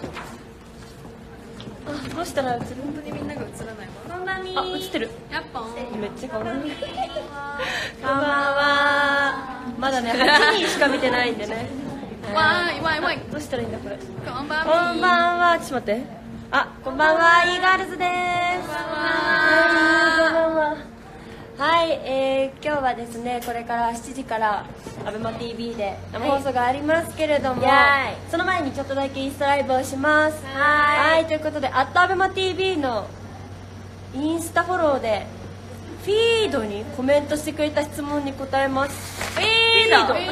どうしたら映る？ 本当にみんなが映らないわ。こんばんみ。 あ、映ってる。 やっぱめっちゃ可愛い。こんばんは。まだね、8人しか見てないんでね。 わーいわいわい。 どうしたらいいんだこれ。 こんばんこんばんは。ちょっと待って。あ、こんばんは。イーガールズです。こんばんは。はい、今日はですね、これから7時からアベマ TV で生放送がありますけれども、その前にちょっとだけインスタライブをします。はい、ということで、アベマ TV のインスタフォローでフィードにコメントしてくれた質問に答えます。フィード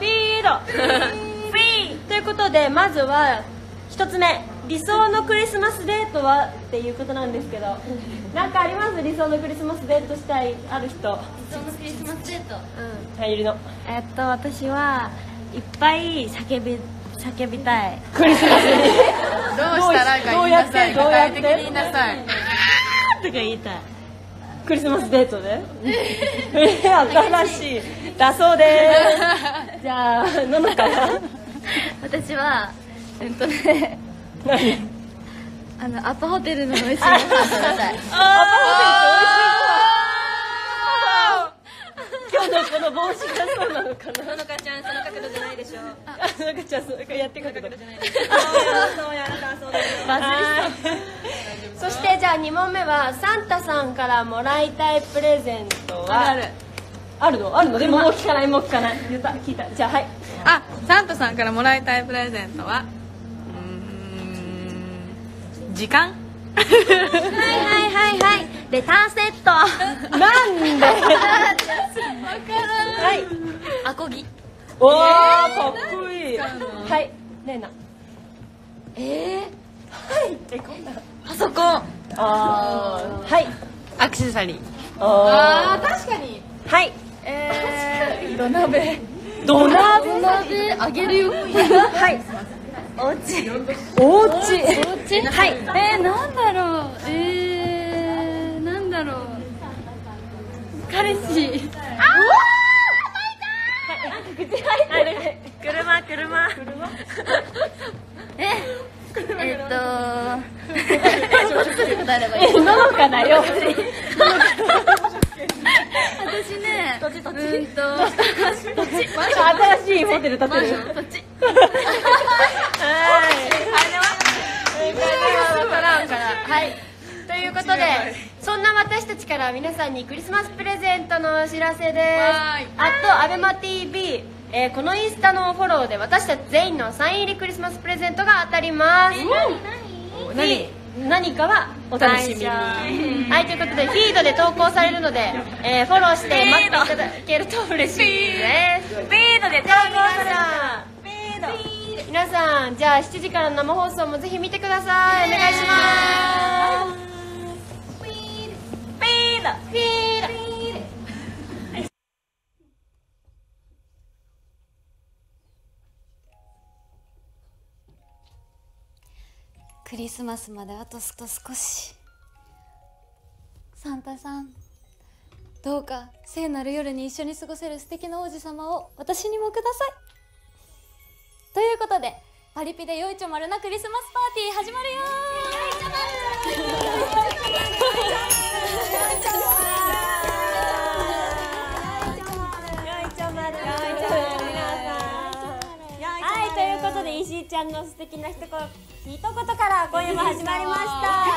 ということで、まずは1つ目、理想のクリスマスデートはっていうことなんですけど、なんかあります？理想のクリスマスデートしたいある人。 理想のクリスマスデート。 はい、いるの。 私はいっぱい叫びたい。 クリスマスにどうしたらか言いなさい。具体的に言いなさい。 とか言いたい。 クリスマスデートで新しいだそうです。じゃあののかな。 私は何？ アパホテルの美味しいご飯食べたい。 アパホテルって美味しいご飯。今日のこの帽子がそうなのかな。 ののかちゃんその角度じゃないでしょ。 ののかちゃん、それやってくる角度じゃないでしょ。そうやだそうだ。バズりそう。そしてじゃあ2問目はサンタさんからもらいたいプレゼントはあるの？でももう聞かない言った聞いた。じゃあはい。 あ、サンタさんからもらいたいプレゼントは時間。 はいレターセット。 なんで？はい。 アコギ。 おー、かっこいい。はい、レイナ。はい。こんな。 パソコン。 はい。 アクセサリー。 あー、確かに。 はい。 土鍋。 土鍋あげるよ。 はい。おうち。はい。 なんだろう。なんだろう。彼氏。 車。ののかだよ。 私ね。 新しいホテル建てる。はい。ということで、そんな私たちから皆さんにクリスマスプレゼントのお知らせです。アベマ TV、このインスタのフォローで私たち全員のサイン入りクリスマスプレゼントが当たります。何かはお楽しみに。はい、ということでフィードで投稿されるので、フォローして待っていただけると嬉しいです。フィードで投稿する。皆さん、じゃあ7時からの生放送もぜひ見てください。お願いします。 クリスマスまであと少し。サンタさん、どうか聖なる夜に一緒に過ごせる素敵な王子様を私にもください。ということで、パリピでよいちょまるなクリスマスパーティー始まるよはい、ということで石井ちゃんの素敵な一言から今夜も始まりました。はい、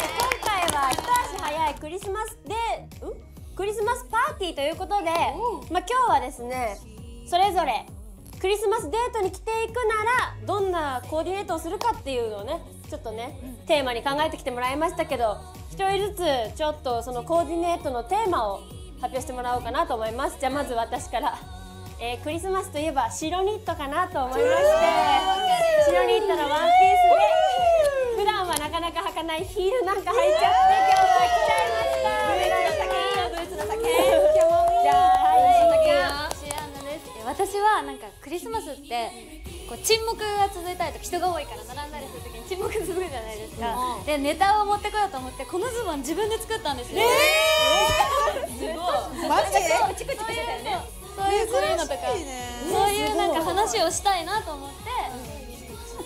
今回は一足早いクリスマスパーティーということで、今日はですね、それぞれクリスマスデートに着ていくならどんなコーディネートをするかっていうのをね、ちょっとね、テーマに考えてきてもらいましたけど、一人ずつちょっとそのコーディネートのテーマを発表してもらおうかなと思います。じゃあまず私から、クリスマスといえば白ニットかなと思いまして、白ニットのワンピースで普段はなかなか履かないヒールなんか履いちゃって今日は着ちゃいました。ブーツの丈。じゃあ私はなんかクリスマスってこう沈黙が続いたりとか人が多いから並んだりするときに沈黙続くじゃないですか、でネタを持ってこようと思ってこのズボン自分で作ったんですよ。すごいマジでチクチクしてたよね。そういうのとかそういうなんか話をしたいなと思って、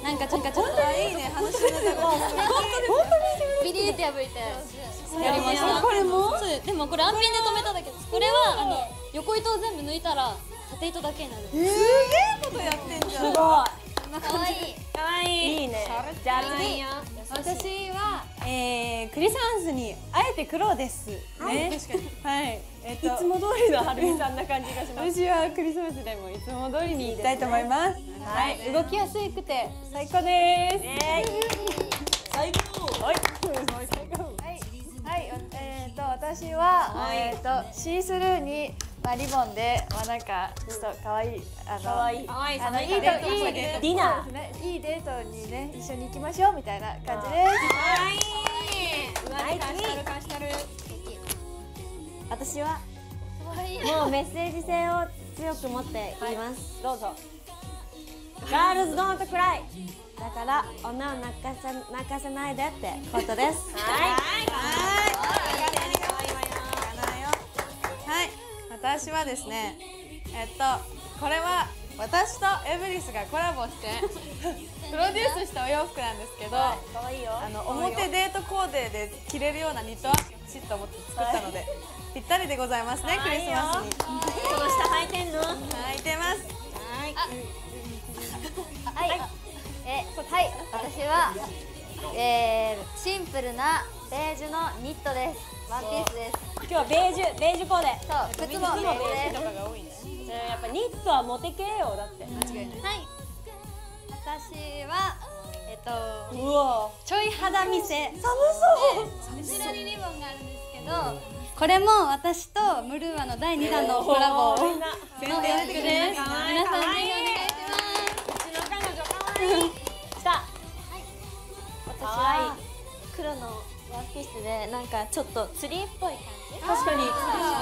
なんかちょっといいね、話しながら。 ビリーって破いてやりました。 これも？ そうでもこれ安ピンで止めただけです。これは横糸を全部抜いたら縦糸だけになる。 すげえことやってんじゃん。 すごい。 可愛い。 可愛い。いいね。じゃあ次。 私はクリスマスにあえて黒ですね。確かに。はい。 いつも通りのはるみさんな感じがします。 私はクリスマスでもいつも通りに行きたいと思います。はい。動きやすくて最高です。最高。はい。最高。はい。私はシースルーにリボンでなんかちょっと可愛いいいディナーいいデートにね一緒に行きましょうみたいな感じです。 はい。私はもうメッセージ性を強く持っています。どうぞ。ガールズドントクライ。だから女を泣かせないでってことです。はい。 私はですね、これは私とエブリスがコラボしてプロデュースしたお洋服なんですけど、 可愛いよ。 表デートコーデで着れるようなニットワーク欲しいと思って作ったので、ぴったりでございますね。クリスマスに。 この下履いてんの？ 履いてます。 はい。私はシンプルなベージュのニットです。ワンピースです。 今日はベージュコーデ。 そう、靴もベージュとかが多いね。 やっぱニットはモテ系よだって。 間違いない。 はい。私はうわ。 ちょい肌見せ。 寒そう。 後ろにリボンがあるんですけど、これも私とムルーアの第2弾のコラボの洋服です。皆さんぜひお願いします。 うちの彼女可愛い。来た。 私は黒のワンピースでなんかちょっとツリーっぽい感じ。 確かに。 もうちょっ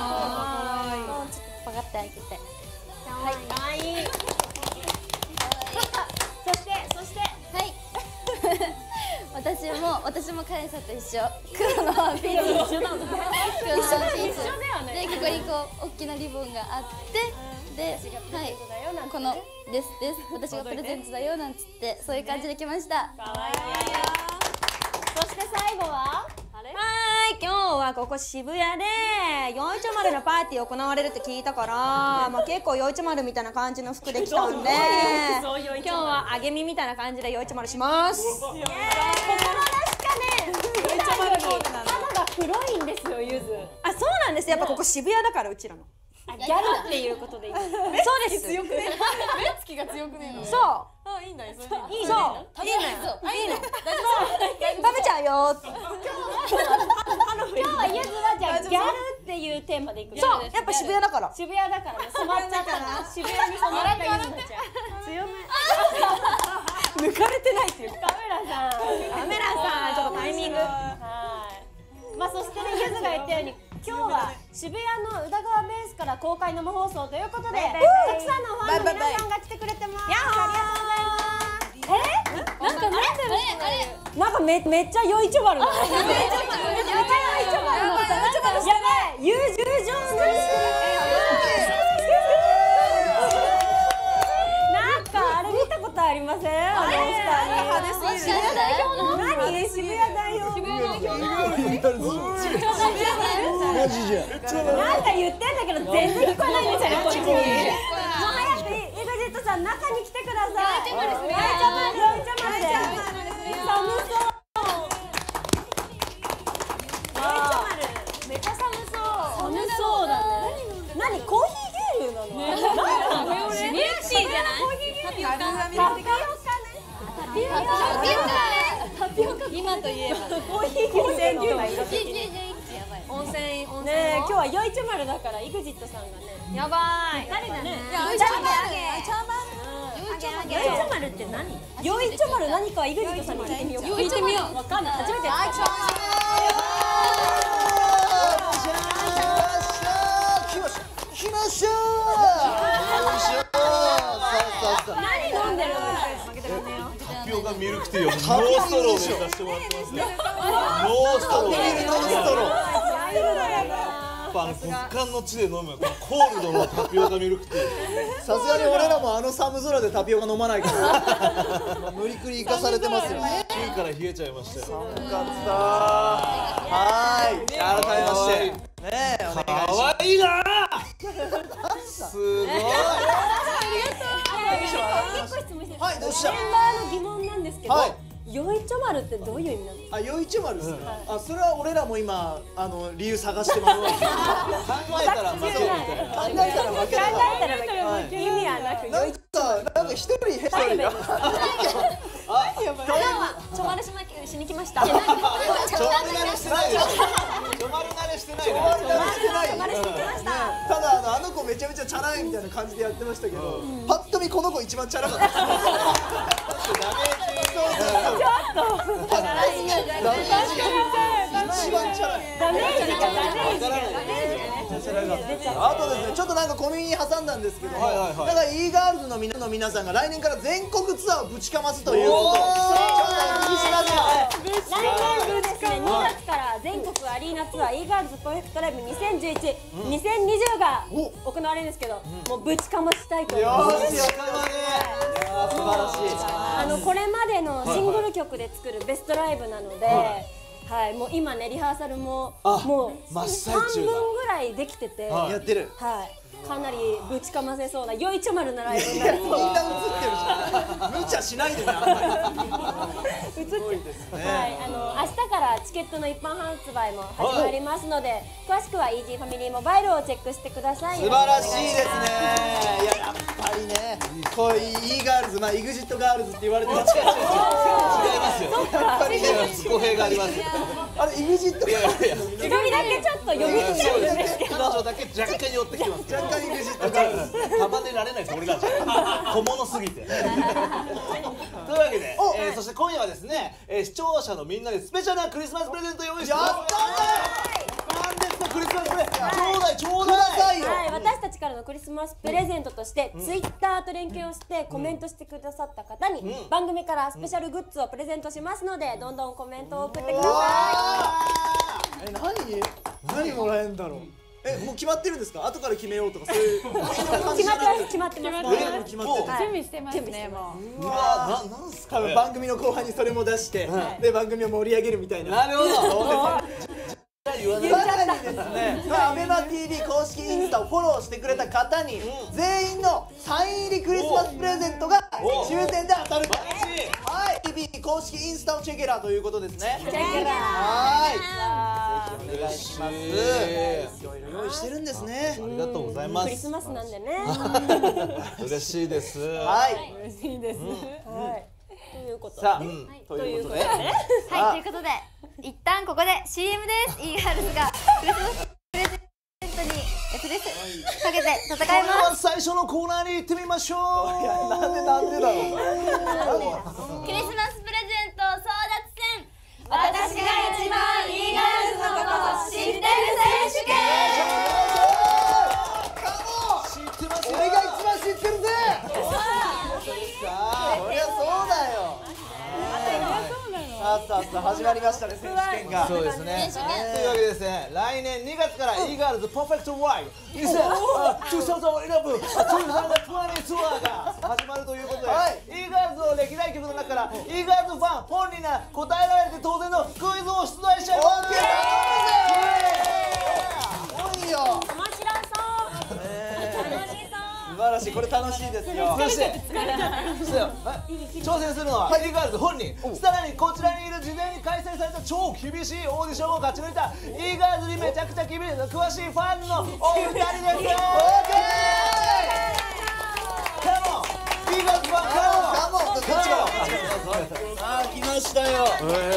とパカって開けて。 可愛い。そして。 はい。私もカレンさんと一緒。黒のワンピース。 一緒なの。 黒のワンピース。 一緒だよね。 でここにこう大きなリボンがあってで、はい。このです私がプレゼントだよなんつってそういう感じで来ました。 可愛いよ。そして最後は。 今日はここ渋谷でよいちょまるのパーティー行われるって聞いたから、結構よいちょまるみたいな感じの服で来たんで、今日はあげみみたいな感じでよいちょまるします。 心なしかね。よいちょまるに肌が黒いんですよ、ゆず。 あ、そうなんです。やっぱここ渋谷だからうちらの。 ギャルっていうことでいい。 そうです。 強くね。目つきが強くねえの。 そう。 あ、いいんだよ。それで。 いいの。いいの。いいの。食べちゃうよ。 今日はゆずはじゃあギャルっていうテーマでいく。 そう。やっぱ渋谷だから。 渋谷だからね。染まっちゃったな。渋谷に染まったゆずになっちゃう。強め。 抜かれてないっていう。 カメラさん。 ちょっとタイミング。 はい。そしてね、ゆずが言ったように。今日は渋谷の宇田川ベースから公開生放送ということで、たくさんのファンの皆さんが来てくれてます。ありがとうございます。なんかなんかめっちゃよいちょまるだ。めっちゃよいちょまるの。やばい。友情のなんかあれ見たことありません？ 派手すぎる。 何？渋谷代表。 マジじゃん。 なんか言ってんだけど全然聞こえないんですよね、こっちに。もう早くEXITさん中に来てください。よいちょまるで。寒そう。めっちゃ寒そう。寒そうだね。何？コーヒー牛乳なの？ ミルクティーじゃない？タピオカ今といえばコーヒー牛乳がいる。 温泉ねえ、今日はよいちょまるだからEXITさんがね。やばい。誰だね。よいちょまるって何？よいちょまる何かEXITさんに聞いてみよう。 聞いてみよう。 わかんない。初めて。 来ました。 何飲んでるの？ タピオカミルクティーをノーストローでさせてもらってますよ。ノーストロー。 ぱ極寒の地で飲むこのコールドのタピオカミルクティー。 さすがに俺らも寒空でタピオカ飲まないから無理くり生かされてますよ。 中から冷えちゃいましたよ。 寒かった。はい、改めましてねえ、お願いします。 かわいいなすごい。 はい、どうした。 メンバーの疑問なんですけど、 はいよいちょ丸ってどういう意味なんですか。 あ、よいちょ丸ですね。あ、それは俺らも今理由探してます。 考えたら負けみたいな。 考えたら負けだから。 意味はなくなんか一人がちょまるしに来ましたちょまる慣れしてないでしょ。ちょまる慣れしてないでしょ。 ただあの子めちゃめちゃチャラいみたいな感じでやってましたけど、パッと見この子一番チャラかったです。一番チャラい。あとですね、ちょっとなんか小耳に挟んだんですけども、だから e ガールズの皆さんが来年から全国ツアーをぶちかますということをちょっとお聞きしました。 来年ですね、2月から全国アリーナツアー e ガールズパーフェクトライブ2011、2020が行われるんですけど、もうぶちかましたいと思います。 よし、やったね。素晴らしい。 これまでのシングル曲で作るベストライブなので、はい、もう今ねリハーサルももう半分ぐらいできてて、 やってる。 はい、かなりぶちかませそうなよいちょ丸なライブになりそう。 みんな映ってるじゃん。無茶しないでね、あんまり。 映ってる。はい、明日からチケットの一般発売も始まりますので、詳しくは EG ファミリーモバイルをチェックしてください。 素晴らしいですね。いや、やっぱりね、こういう e ガールズ、まあ EXIT ガールズって言われてますけど、違いますよ。 やっぱりね、 語弊があります。 あれ EXIT いやいや、 一人だけちょっと読み違うんですけど、 彼女だけ若干寄ってきてます。 若干 EXIT ガールズ。 束ねられないです、俺らじゃ。小物すぎて。というわけで、そして今夜はですね、視聴者のみんなでスペシャルなクリスマスプレゼントを用意してます。やったー！なんですかクリスマスプレゼント。ちょうだい。 はい、私たちからのクリスマスプレゼントとしてツイッターと連携をしてコメントしてくださった方に番組からスペシャルグッズをプレゼントしますので、どんどんコメントを送ってください。何もらえんだろう。もう決まってるんですか？後から決めようとかそういう感じじゃなくて。 決まってます。 決まってる。 準備してますね、もう。 うわ、なんすか。 多分番組の後半にそれも出して、で番組を盛り上げるみたいな。 なるほど。 さらにですね、ABEMATV 公式インスタをフォローしてくれた方に全員のサイン入りクリスマスプレゼントが抽選で当たる。はい、TV 公式インスタをチェケラということですね。 チェケラ。 はい、ぜひお願いします。いろいろ用意してるんですね。 ありがとうございます。 クリスマスなんでね。 嬉しいです。 はい。 嬉しいです。はい。ということで。 さあ、ということで。 はい、ということで一旦ここで CM です。e ガールズがクリスマスプレゼントにプレスかけて戦います。 それは最初のコーナーに行ってみましょう。 いや、なんでだろう。 クリスマスプレゼント争奪戦、私が一番 e ガールズのことを知ってる選手権。 知ってますよ。 俺が一番知ってるぜ。そりゃそうだよ。さあ始まりましたね、選手権が。 そうですね。というわけでですね、来年2月から e ガールズパーフェクトライブ2011ツアーが始まるということで、e ガールズの歴代曲の中から e ガールズファン本人が答えられて当然のクイズを出題しちゃいます。 すごいよ。 面白そう。 素晴らしい、これ楽しいですよ。 そして挑戦するのは e ガールズ本人。さらにこちらにいる事前に開催された超厳しいオーディションを勝ち抜いた e ガールズにめちゃくちゃ詳しいファンのお二人ですよ。カモン e ガールズファンカモン。 あー、来ましたよ。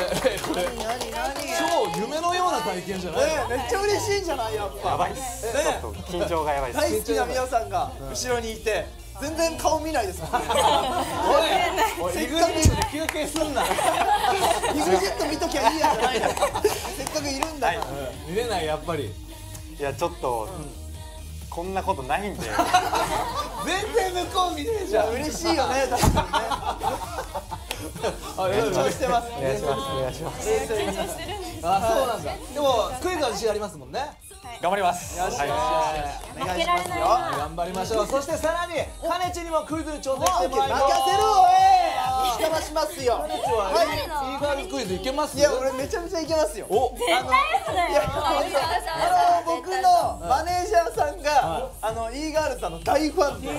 超夢のような体験じゃない？ めっちゃ嬉しいんじゃない？やっぱやばいっす。ちょっと緊張がやばいです。 大好きな皆さんが後ろにいて全然顔見ないですもんね。 おい、EXIT で休憩すんな。 EXIT 見ときゃいいやじゃないの。せっかくいるんだから。 見れない、やっぱり。 いや、ちょっとこんなことないんで。 全然向こう見ねえじゃん。 嬉しいよね、確かにね。緊張してます。 お願いします。お願いします。 あ、そうなんだ。でもクイズは自信ありますもんね。 頑張ります。 よしよしよし、お願いしますよ。 頑張りましょう。そしてさらにかねちにもクイズに挑戦してもらいます。 任せろおい。引きましますよ。 かねちはイーガールクイズいけます？ いや俺めちゃめちゃいけますよ。 お、 僕のマネージャーさんがイーガールさんの大ファンで、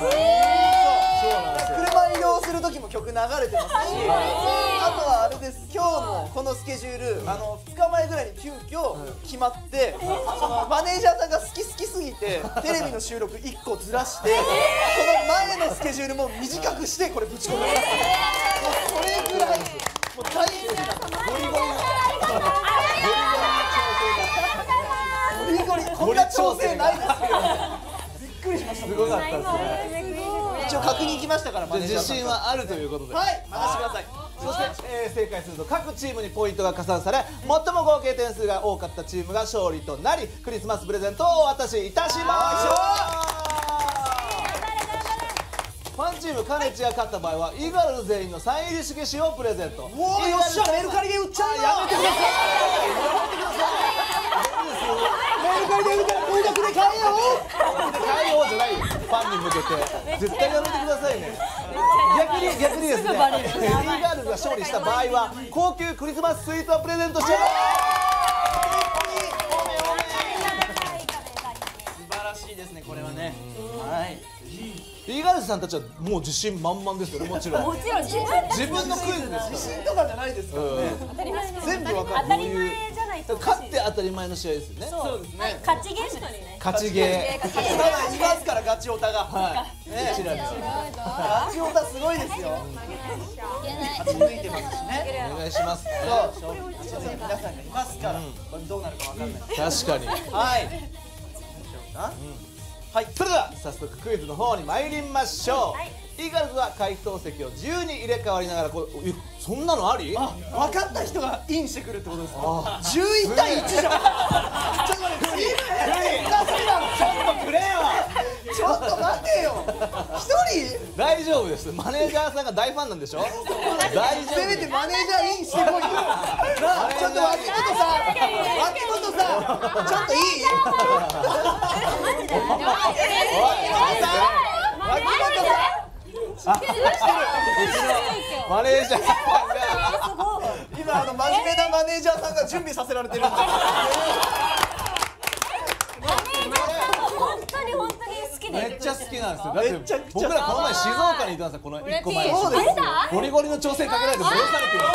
車移動する時も曲流れてますし、あとはあれです、今日のこのスケジュール2日前ぐらいに急遽決まって、そのマネージャーさんが好きすぎてテレビの収録1個ずらして、その前のスケジュールも短くしてこれぶち込みました。もうそれぐらいもう大好きなゴリゴリこんな調整ないですよ。びっくりしました。 すごかったですね。 一応確認行きましたから、 自信はあるということで。 はい、任せてください。 そして、正解すると各チームにポイントが加算され、最も合計点数が多かったチームが勝利となり、クリスマスプレゼントをお渡しいたします。ファンチームかねちが勝った場合はイーガールズ全員のサイン入り色紙をプレゼント。 おお、よっしゃ、メルカリで売っちゃうよ。やめてください。メルカリで売ったら高額で買えよ。 買えよじゃないよ。ファンに向けて絶対やめてくださいね。逆にですね、イーガールズが勝利した場合は高級クリスマススイートをプレゼントしちゃいます。 素晴らしいですね、これはね。はい。 イーガールズさんたちはもう自信満々ですよね、もちろん。 もちろん自分のクイズです。 自信とかじゃないですからね。全部わかる。 当たり前じゃないと。 勝って当たり前の試合ですよね。 そうですね。 勝ちゲームだね。 勝ちゲー。 まだいますからガチオタが。 はい。 ね、 こちらにガチオタすごいですよ。勝ち抜いてますしね。 お願いします。 そう。皆さんがいますから、これどうなるかわかんない。 確かに。 はい。 はい、それでは早速クイズの方に参りましょう。イーガールズは回答席を自由に入れ替わりながらそんなのあり？ 分かった人がインしてくるってことですか？11対1じゃん。ちょっと待って、チームちょっとくれよ。 ちょっと待てよ。一人？ 大丈夫です。マネージャーさんが大ファンなんでしょ？大丈夫。 せめてマネージャーインしてこいよ。なあ、ちょっと脇本さん、ちょっといい？ マネージャーさんが今真面目なマネージャーさんが準備させられてるんだ。 本当に好きで。 めっちゃ好きなんですよ。だって僕らこの前静岡にいたんですよ。この1個前。 そうですよ。 ゴリゴリの調整かけられて戻されてる。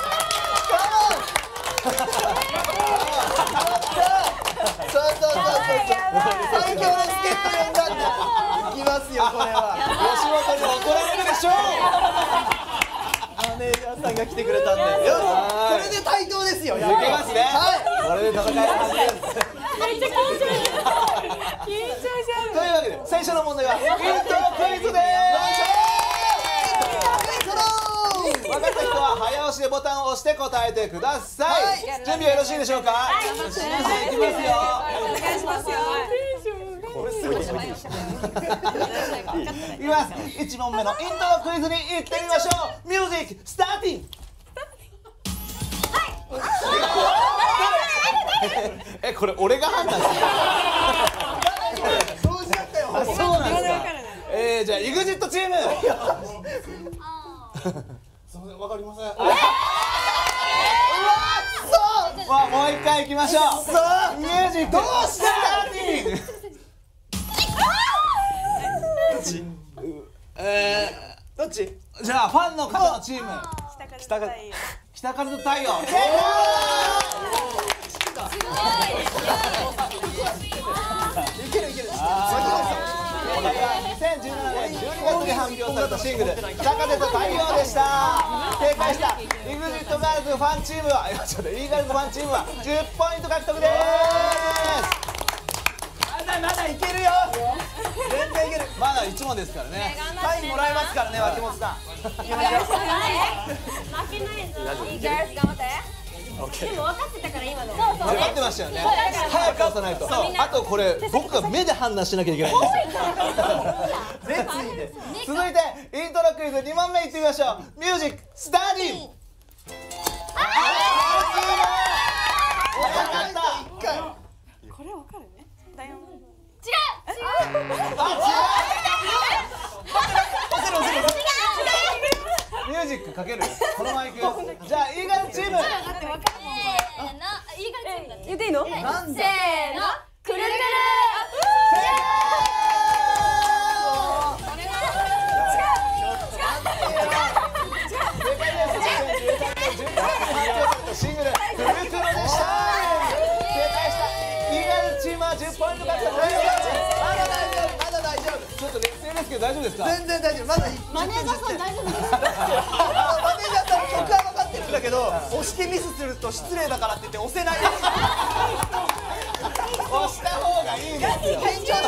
最強の助っ人呼んだんだ。いきますよ、これは。 吉本に怒られるでしょう。 マネージャーさんが来てくれたんで。よし、これで対等ですよ。 いけますね。これで戦えるはずです。 めっちゃ緊張しちゃう。 というわけで最初の問題はイントロクイズです。分かった人は早押しでボタンを押して答えてください。準備はよろしいでしょうか？はい、いきますよ。 お願いしますよ。 いきます。1問目のイントロクイズに行ってみましょう。ミュージックスターティング。これ俺が判断する。 そうしちゃったよ。 そうなんですか。じゃあ EXIT チーム。わかりません。もう一回行きましょう。ミュージックスターティング。 どっち？ じゃあファンの方のチーム。北風と太陽。 いけるいける。 これが2017年12月に発表されたシングル「北風と太陽」でした。正解した EXIT ガールズファンチームはイーガールズファンチームは10ポイント獲得です。 まだいけるよ。全然いける。 まだ1問ですからね。 サインもらえますからね、脇本さん。 負けないぞ。いいガールズ頑張って。でも分かってたから今の。 分かってましたよね。早く押さないと。あとこれ僕が目で判断しなきゃいけないんです。続いてイントロクイズ2問目いってみましょう。ミュージックスターティング。 これわかるね。 ミュージックかける。このままいくよ。じゃあイーガルチーム。 言っていいの？ せーの、くるくる。 シングルくるくるでした。正解したイーガルチームは10ポイント獲得。 まだ大丈夫。 ちょっと劣勢ですけど大丈夫ですか？ 全然大丈夫。まだマネージャーさん大丈夫ですか？ マネージャーさん曲は分かってるんだけど、押してミスすると失礼だからって言って押せない。 押した方がいいんですよ。 緊張しちゃ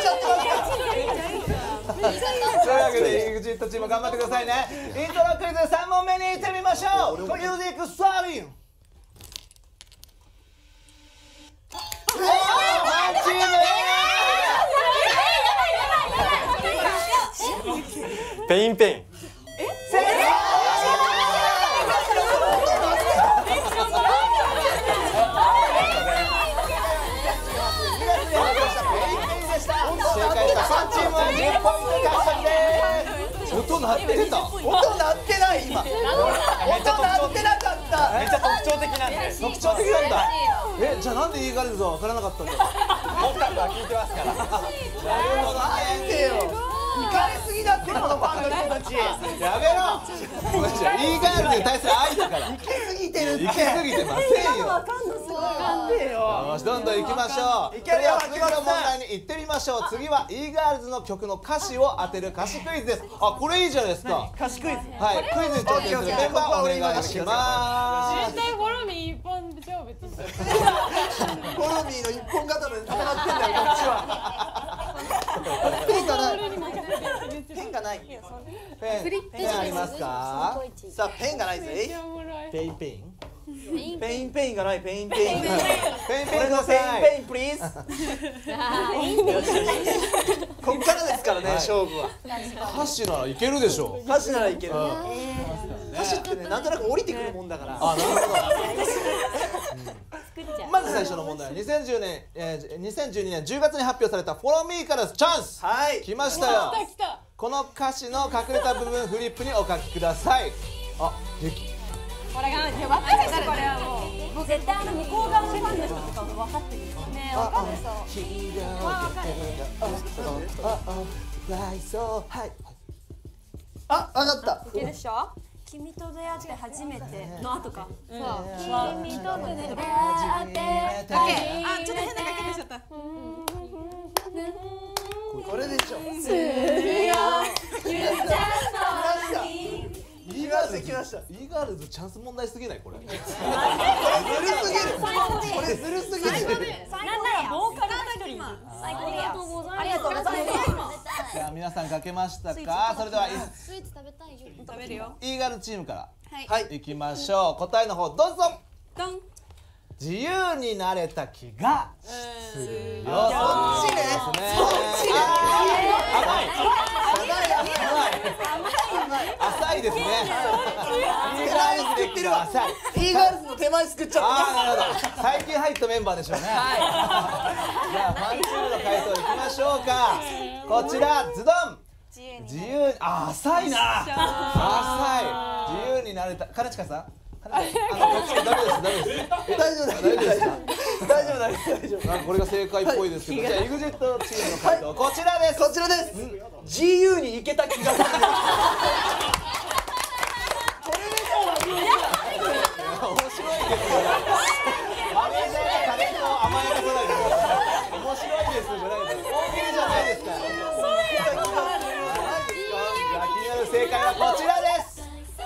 った。 というわけで EXIT チーム頑張ってくださいね。イントロクイズ3問目に行ってみましょう。ミュージックスターリン。 ペインペイン。 正解した3チームは10ポイント獲得です。音鳴ってた？ 音鳴ってない今。音鳴ってなかった。 めっちゃ特徴的なんで。 特徴的なんだ。じゃあなんでイーガルズは分からなかったんだろう。 音楽は聞いてますから。 なるほどなんでよ。行かれすぎだってこのファンの人たち。 やめろ。イーガルズに対する愛だから。 行き過ぎてるって。 行き過ぎてませんよ。 なんでよ。 よしどんどん行きましょう。 いけるよ次の問題に行ってみましょう。次はイーガールズの曲の歌詞を当てる歌詞クイズです。あ、これいいじゃないですか。 歌詞クイズ。 はい、クイズに挑戦するメンバーお願いします。 絶対フォローミー一本勝負って言ってフォロミーの一本刀で戦ってんだよこっちは。ペンがない。ペンがない。 ペンありますか？ さあペンがないぜ。 ペインペイン。 ペインペインがない。ペインペイン。 ペインペインく俺のださい。 ペインペインプリーズ。こっからですからね勝負は。 歌詞ならいけるでしょう。 歌詞ならいける。歌詞ってねなんとなく降りてくるもんだから。 あ、なるほど。まず最初の問題は2012年10月に発表された「Follow Me」からチャンス。 はい。 来ましたよ。この歌詞の隠れた部分フリップにお書きください。あ、でき。 これが分かるでしょこれはもう絶対向こう側のファンの人とか分かってる。 ね分かるでしょあ、わかった。 いけるでしょ君と出会って初めての後か。 君と出会ってあ、ちょっと変な書き出しちゃったこれでしょ。イーガールズ来ました。 イーガールズチャンス問題すぎないこれ。 ずるすぎる。これずるすぎる。 なんならボーカル一人。最高。ありがとうございます。ありがとうございます。 じゃあ皆さん書けましたか？それではスイーツ食べたいよ。 食べるよイーガルチームからはい。 いきましょう。答えの方どうぞ。 ドン自由になれた気がするよ。 そっちね。 そっちね。浅いですね。イーガールズできる浅い。 イーガールズの手前救っちゃっああ、なるほど。最近入ったメンバーでしょうね。じゃあファンチームの回答いきましょうか。こちらズドン。自由に浅いな。浅い。自由になれた。兼近さん。ダメです。 大丈夫なんかこれが正解っぽいですけど、じゃあ EXIT チームの回答こちらです。 こちらです。自由に行けた気がする。 面白いですよ。マネージャーがタレントを甘やかさないでください。面白いですじゃないです。大喜利じゃないですから。じゃあ気になる正解はこちらです。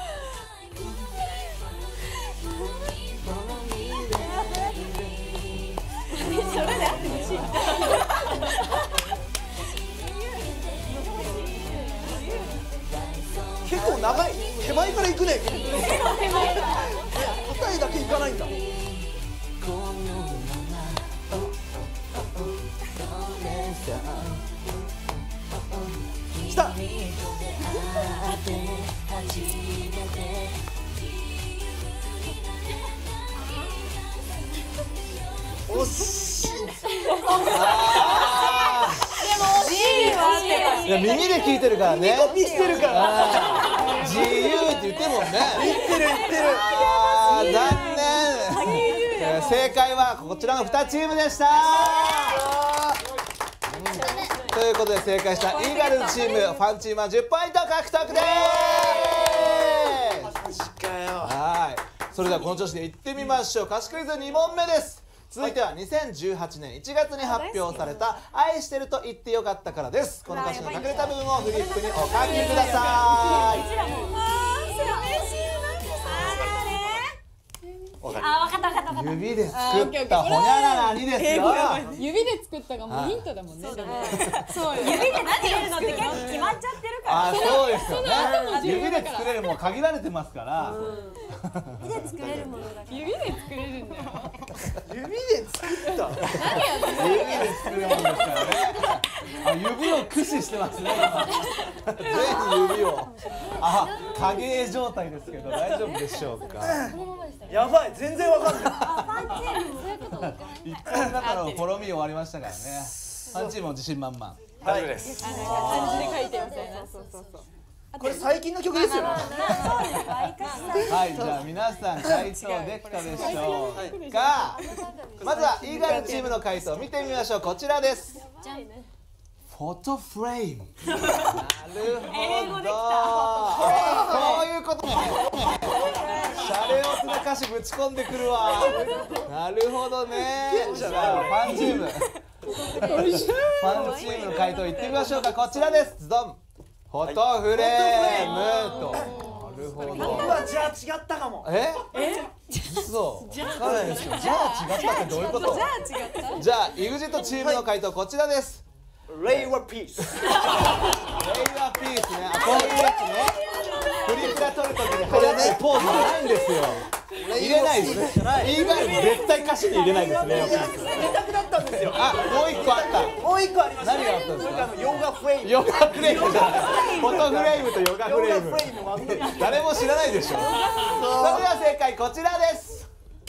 結構長い。手前から行くね。答えだけ行かないんだ。来た。惜しい。 でも惜しいわいや耳で聞いてるからね。 耳コピしてるから。 自由って言ってるもんね。 言ってる言ってる。 残念。正解はこちらの2チームでした。ということで正解したイーガルズチーム、ファンチームは10ポイント獲得です。はい。それではこの調子でいってみましょう。歌詞クイズ2問目です。続いては2018年1月に発表された「愛してると言ってよかったから」です。この歌詞の隠れた部分をフリップにお書きください。指で作ったほにゃららにですよ。 指で作ったがもうヒントだもんね。 そう、指で作れるのって結構決まっちゃってるから。 あ、そうですよね。指で作れるもの限られてますから。 指で作れるものだから。 指で作れるんだよ。 指で作った。 指で作るものですからね。あ、指を駆使してますね。全指を。あ、影状態ですけど大丈夫でしょうか。 やばい、全然わかんない。 一本だからフォロミー終わりましたからね。ファンチームも自信満々。 大丈夫です。 漢字で書いてみたいな。そうそうそう。 これ最近の曲ですよね。 はい、じゃあ皆さん回答できたでしょうか。まずはイーガルチームの回答を見てみましょう。こちらです。フォトフレーム。なるほど。こういうことね。シャレオツな歌詞ぶち込んでくるわ。なるほどね。じゃあファンチーム。ファンチームの回答いってみましょうか。こちらです。ドン。フォトフレームと。なるほど。 じゃあ違ったかも。 嘘。じゃあ違ったってどういうこと？じゃあ EXIT チームの回答こちらです。 レイワピース。 レイワピースね。こういうやつね。プリクラ撮るときにこれねポーズないんですよ。入れないですね。イーガルズ絶対歌詞に入れないですね。 入れたくなったんですよ。 あ、もう一個あった。 もう一個ありました。 何があったんですか？ ヨガフレーム。 ヨガフレームじゃない。フォトフレームとヨガフレーム。誰も知らないでしょ。それでは正解こちらです。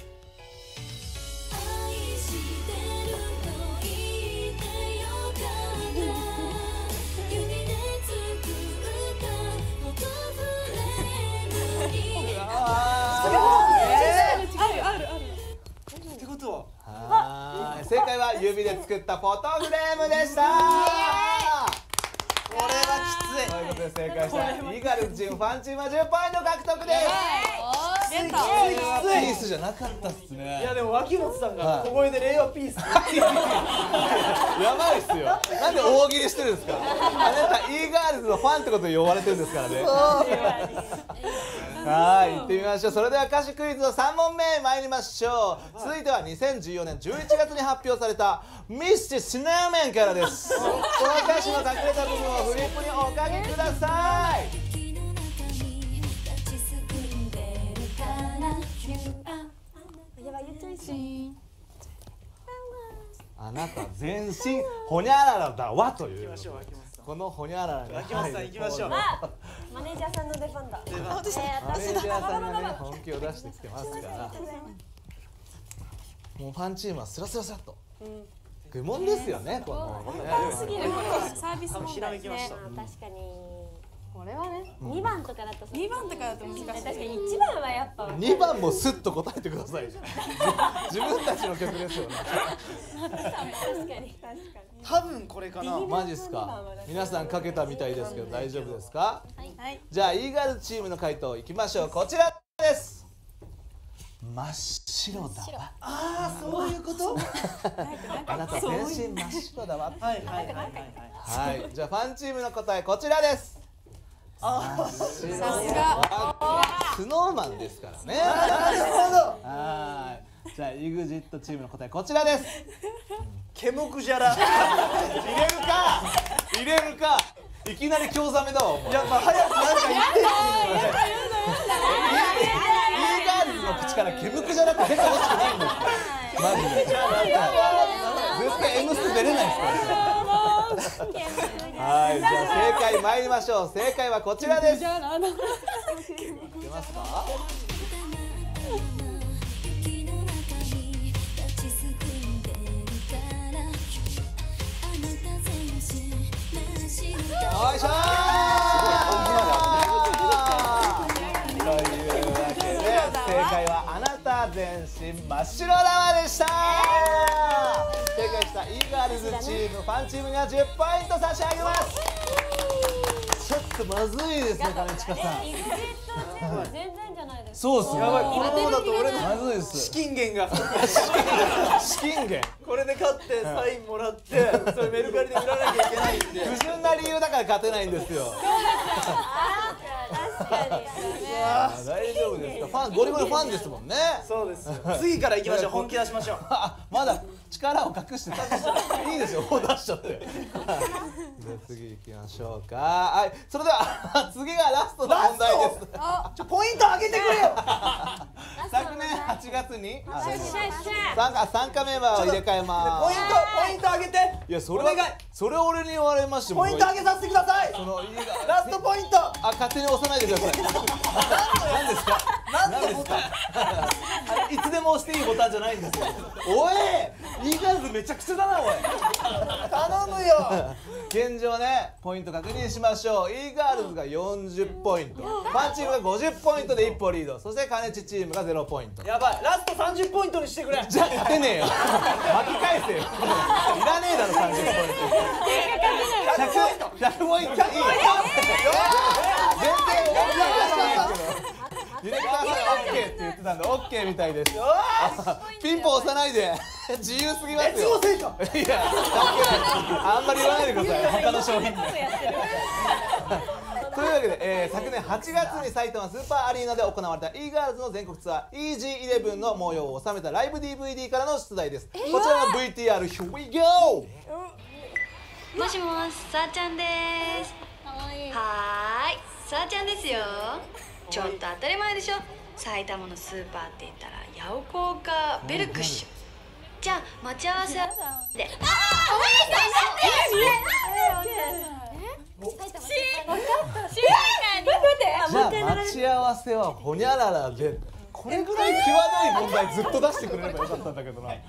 ってことは。 はい、正解は指で作ったフォトフレームでした。 これはきつい。 ということで正解したイーガルズチーム、ファンチームは10ポイント獲得です。ピースじゃなかったっすね。 いやでも脇本さんが小声でレイワピース。 やばいっすよ。なんで大喜利してるんですか。あなたイーガールズのファンってことで呼ばれてるんですからね。はい、行ってみましょう。それでは歌詞クイズの3問目参りましょう。続いては2014年11月に発表されたミスティスノーマンからです。この歌詞の隠れた部分をフリップにお書きください。あなた全身ホニャララだわという。このホニャララが。 秋元さん行きましょう。 マネージャーさんの出番だ。 マネージャーさんがね本気を出してきてますから。もうファンチームはスラスラスラっと。愚問ですよね。このサービス問題ですね。 確かに。 これはね。 2番とかだと 2番とかだと難しい。 確かに1番はやっぱ。 2番もスッと答えてください。自分たちの曲ですよね。 確かに。 多分これかな。 マジっすか。皆さんかけたみたいですけど大丈夫ですか。 はい。 じゃあイーガルズチームの回答いきましょう。こちらです。真っ白だわ。 ああ、そういうこと。 あなた全身真っ白だわ。 はいはいはいはい。 はい。じゃあファンチームの答えこちらです。 さすが。 スノーマンですからね。 なるほど。 はい。じゃあ EXIT チームの答えこちらです。 ケモクジャラ。 入れるか。いきなり興ざめだわ。 いや、まあ早くなんか言ってっていうのはね。 イーガールズの口からケムクジャラって出てほしくないんですよ。マジで。絶対 M ステ出れないですから。はい、じゃあ正解参りましょう。正解はこちらです。出ますか？ はあなた全身真っ白縄でした。正解したイーガールズチームファンチームには10ポイント差し上げます。ちょっとまずいですね、兼近さん。 全然じゃないですか。 そうっすね。 やばい、このままだと俺のまずいです。 資金源が資金源。 これで勝ってサインもらってそれメルカリで売らなきゃいけないんで不純な理由だから勝てないんですよ。 確かに。 大丈夫ですか。ファンゴリゴリファンですもんね。 そうですよ。次から行きましょう。本気出しましょう。 まだ力を隠していいですよ。もう出しちゃって。じゃあ次行きましょうか。はい、それでは次がラストの問題です。 ポイント上げてくれよ。 昨年8月に参加メンバーを入れ替えます。 ポイント上げて。 いや、それを俺に言われましてもポイント上げさせてください。ラストポイント。 勝手に押さないでください。何ですか。何ですか。いつでも押していいボタンじゃないんですよ。おい、イーガールズめちゃくちゃだなおい。 頼むよ。 現状ね、ポイント確認しましょう。イーガールズが40ポイント、ファンチームが50ポイントで一歩リード、そしてカネチチームが0ポイント。 やばい、ラスト30ポイントにしてくれ。 じゃあ勝てねえよ。巻き返せよ。いらねえだろ30ポイント。100ポイント。いいよ。全然ディレクターさんオッケーって言ってたんでオッケーみたいです。ピンポン押さないで。自由すぎますよ。いや、あんまり言わないでください。他の商品。というわけで、昨年8月に埼玉スーパーアリーナで行われたイーガールズの全国ツアー EG11 の模様を収めたライブ DVD からの出題です。こちらの VTR Here we go。 もしもし、さあちゃんです。はーい、さあちゃんですよ。ちょっと当たり前でしょ。埼玉のスーパーって言ったらヤオコーかベルクッシュ。じゃあ待ち合わせで。 じゃあ待ち合わせはホニャララで。これぐらい際どい問題ずっと出してくれればよかったんだけどな。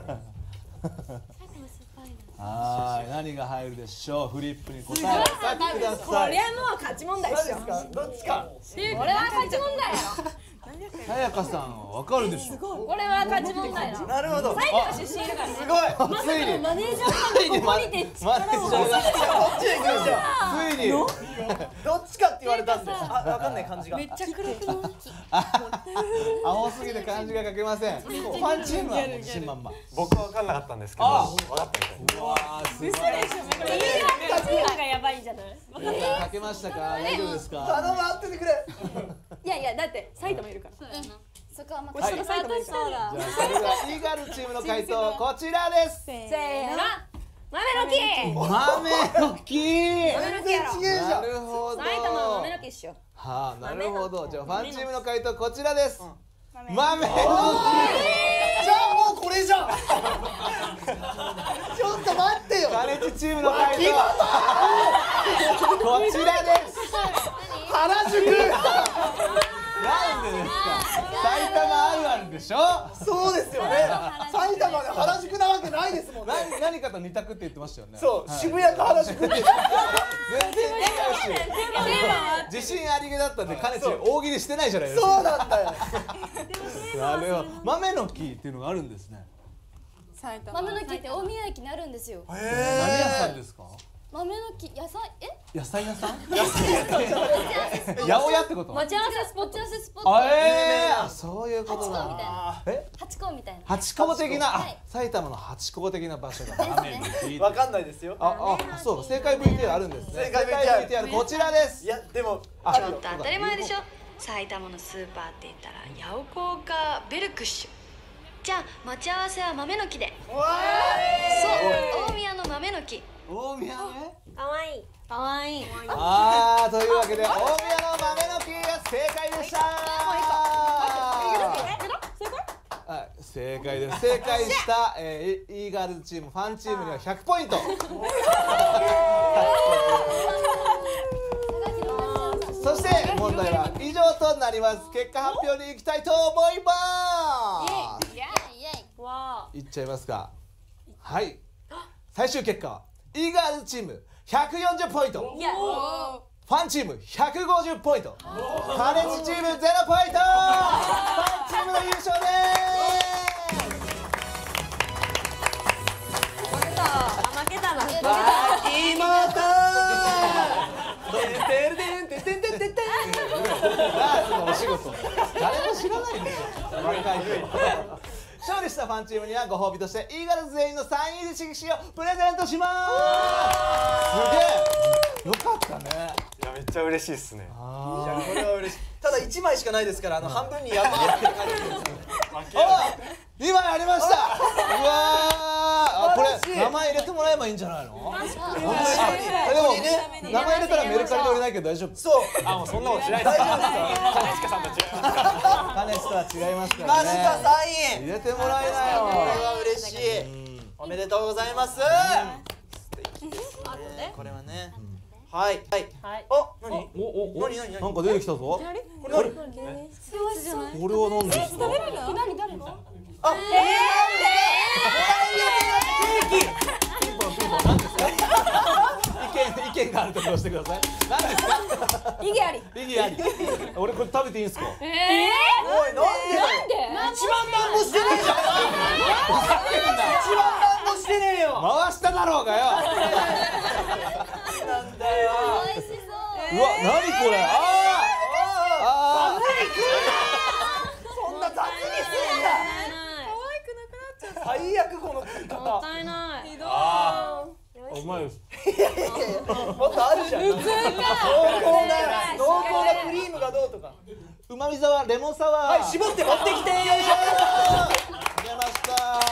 はい、何が入るでしょう。フリップに答えを書いてください。 これはもう勝ち問題ですよ。 どっちか。 これは勝ち問題よ。 さやかさんはわかるでしょ。 これは勝ち問題よ。 なるほど。 埼玉出身だからね。 すごい。 ついにマネージャーさんがここにて力を。 こっちで行きましょう。 ついにどっちかって言われたんで。わかんない感じが。 めっちゃ黒くなる。 青すぎて漢字が書けません。ファンチームはもう自信満々。 僕は分かんなかったんですけど、分かったみたい。 うわー、すごい。 がやばいじゃない。 書けましたか。大丈夫ですか。 頼む、合っててくれ。 いやいや、だって埼玉いるから。 そこはまはい。じゃあそれではイーガールチームの回答こちらです。 せーの。豆の木。 豆の木。 全然違うじゃ。 なんるほど。 埼玉の豆の木っしょ。 はあ、なるほど。じゃあファンチームの回答こちらです。豆の木。 じゃあもうこれじゃん。ちょっと待ってよ。 カネチチームの回答こちらです。 原宿。 なんでですか。埼玉あるあるでしょ。 そうですよね。埼玉で原宿なわけないですもんね。 何かと二択って言ってましたよね。 そう、渋谷か原宿って。 全然違うし。自信ありげだったんで、カネチ大喜利してないじゃないですか。 そうなんだよ。 あれは豆の木っていうのがあるんですね。 豆の木って大宮駅にあるんですよ。 何屋さんですか。 豆の木野菜野菜屋さん。八百屋ってこと。 待ち合わせスポット。 あ、そういうことだ。 八甲みたいな。 八甲的な、埼玉の八甲的な場所が豆の木。 わかんないですよ。 そう、正解 VTR あるんですね。 正解 VTR こちらです。 いや、でも。 ちょっと当たり前でしょ。埼玉のスーパーって言ったらヤオコーかベルクッシュ。じゃあ待ち合わせは豆の木で。そう、大宮の豆の木。 大宮ね。 かわいい。 かわいい。 というわけで大宮の豆の木が正解でした。正解です。正解したイーガールズチームファンチームには100ポイント。そして問題は以上となります。結果発表に行きたいと思います。いっちゃいますか。はい。最終結果はイーガールズチーム140ポイント。フファンチーム150ポイント、カネチチーム0ポイント。ファンチームの優勝です。 負けたな。 妹お仕事誰も知らないんですよ。勝利したファンチームにはご褒美としてイーガルズ全員のサイン入り色紙をプレゼントします。すげえよかったね。 いやめっちゃ嬉しいっすね。 いやこれは嬉しい。ただ1枚しかないですから半分にやってる感じです。 2枚ありました。うわこれ名前入れてもらえばいいんじゃないの。でも名前入れたらメルカリで売れないけど大丈夫。 そうあもうそんなことしないです。金近さんと違います。 カネチとは違いますからね。 マジかサイン入れてもらえなよ。 これは嬉しい。おめでとうございます。これはね。はいはい。あ、何？何なんか出てきたぞ。これは何ですか？あ、意見があるところしてください。何ですか？ 意義あり。 意義あり。俺これ食べていいんですか？ おいなんで？一番何もしてねえじゃん。一番何もしてねえよ。 回しただろうがよ。 なんだよ。 うわ、何これ？ そんな雑にすんな。最悪この食い方。 もったいない。 うまいです。 もっとあるじゃん。濃厚なクリームがどうとか。 うまみサワー、レモンサワー。 はい、絞って持ってきて。よいしょ。 出ました。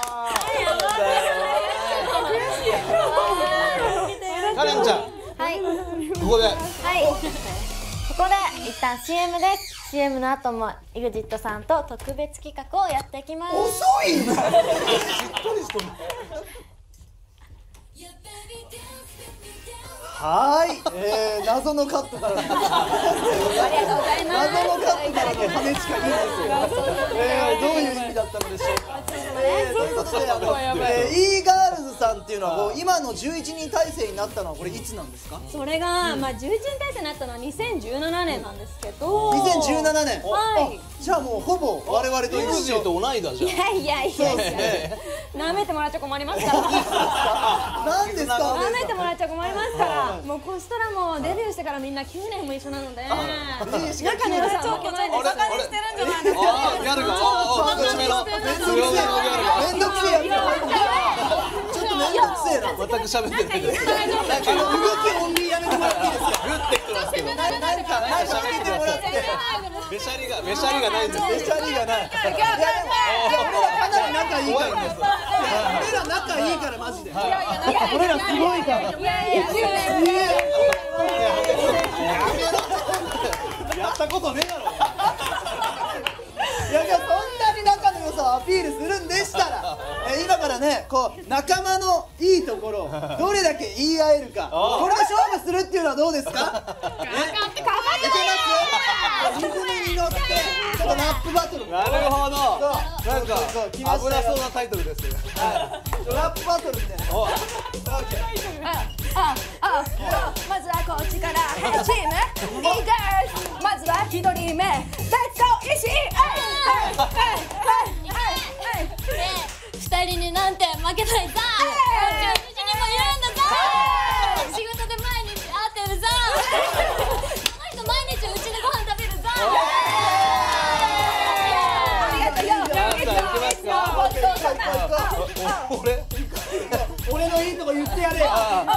カレンちゃん。 はいここで。 はいここで一旦 CM です。 CM の後も EXIT さんと特別企画をやっていきます。 遅い。しっかりしとる。はい、謎のカットから。ありがとうございます。謎のカットからね、羽近いんですよ。どういう意味だったのでしょうか。ということで、イーガールズさんっていうのは今の11人体制になったのはこれいつなんですか？ それがまあ11人体制になったのは2017年なんですけど。 2017年。 はい。 じゃあもうほぼ我々と一緒。 と同いだじゃん。 いや舐めてもらっちゃ困りますから。 なんですか？ 舐めてもらっちゃ困りますから。もうこしたらもうデビューしてからみんな9年も一緒なので。仲の良さは負けないです。 バカにしてるんじゃないですか？ ギャルが。 めんどくせえやつ。ちょっとめんどくせえな。 全く喋ってないです。 動きオンリーやめてもらっていいですか？ グッてきてますけど。 なんか喋ってもらって。 べしゃりがないんです。 べしゃりがない。いや俺らかなり仲いいから。俺ら仲いいからマジで。俺らすごいから。 やったことねえだろ。 いやそんなに仲の良さをアピールするんでしたら、今からねこう仲間のいいところをどれだけ言い合えるか、これで勝負するっていうのはどうですか？いけます？リズムに乗ってちょっとラップバトル。 なるほど。なんか危なそうなタイトルですよ。 ラップバトルみたいな。 まずはこっちからチームイーガールズ。まずは1人目レッツゴー石井。 2人になんて負けないぞ。こっちはうちにもいるんだぞ。仕事で毎日会ってるぞ。この人毎日うちでご飯食べるぞ。 俺のいいとこ言ってやれよ。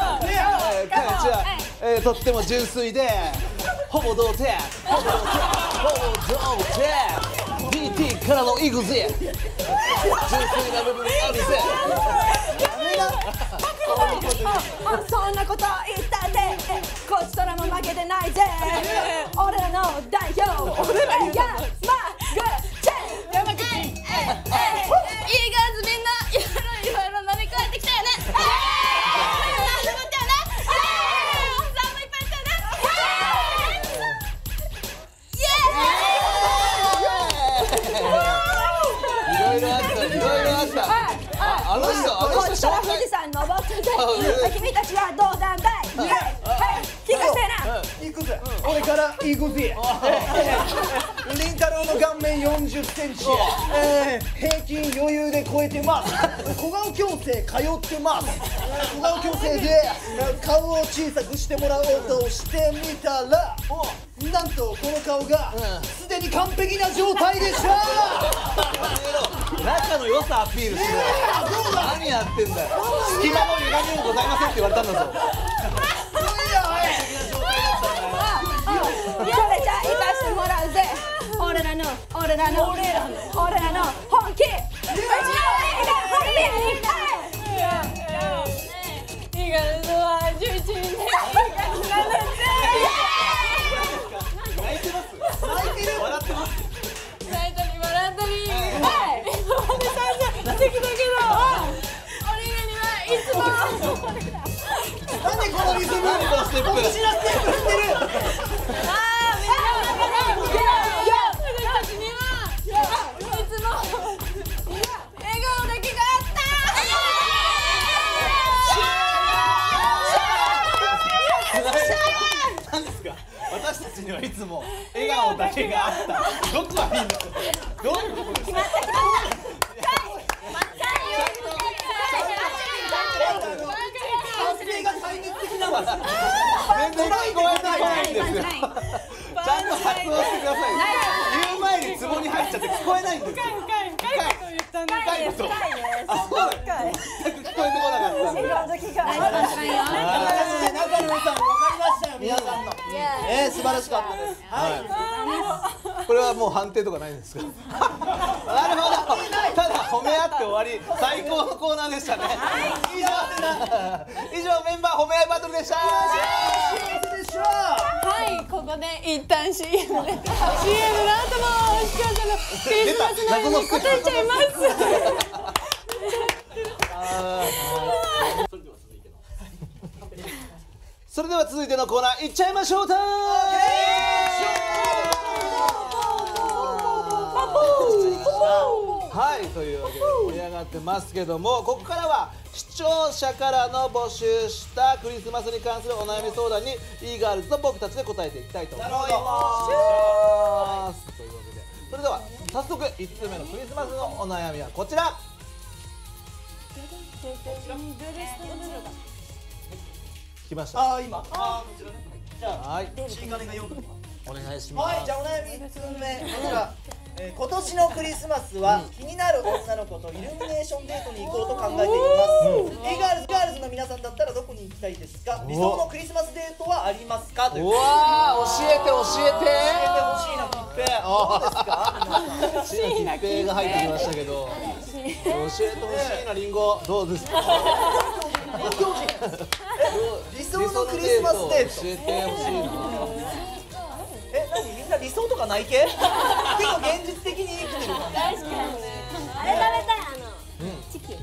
とっても純粋でほぼ童貞。DT からのイグゼ。純粋な部分あるぜ。 そんなこと言ったってこっちとらも負けてないぜ。俺らの代表山口チェン。イーガールズみんないろいろ乗り越えてきたよね。 あの人こっちから富士山登ってて君たちはどうなんだい。聞かせな。 行くぜ俺から行くぜりんたろーの顔面40センチ平均余裕で超えてます小顔矯正通ってます小顔矯正で顔を小さくしてもらおうとしてみたらなんとこの顔がすでに完璧な状態でした仲の良さアピールしてる何やってんだよ隙間も歪みもございませんって言われたんだぞそれじゃあ行かしてもらうぜ俺らの本気うちの映画本気イーガルズは11人で映画になるぜ泣いてます笑ってます泣いたり笑ったり今まで散々してきたけど俺らにはいつもなんでこのリズム何のステップ特殊なステップ踏んでる私たちにはいつも笑顔だけがあったどこはいいんだどういうことですか全然聞こえないんですよちゃんと発音してください言う前にツボに入っちゃって聞こえないんですよ深いこと全く聞こえてこなかったんで仲の良さ分かりましたよ皆さんの素晴らしかったですこれはもう判定とかないんですかなるほどただ褒め合って終わり最高のコーナーでしたね以上メンバー褒め合いバトルでしたはいここで一旦 CM で CM の後も視聴者のクリスマスのように答えちゃいますそれでは続いてのコーナーいっちゃいましょうタイムはいというわけで盛り上がってますけどもここからは視聴者からの募集したクリスマスに関するお悩み相談にイーガールズと僕たちで答えていきたいと思いますというわけでそれでは早速1つ目のクリスマスのお悩みはこちら来ました今こちらねじゃあはいチーカネが読むお願いしますはいじゃあお悩み1つ目こちら今年のクリスマスは気になる女の子とイルミネーションデートに行こうと考えていますガールズの皆さんだったらどこに行きたいですか理想のクリスマスデートはありますかといううわー教えて教えてほしいな切平どうですか切平が入ってきましたけど教えてほしいなリンゴどうですか理想のクリスマスデート教えてほしいな何みんな理想とかない系結構現実的に生きてる確かにあれ食べたいチキン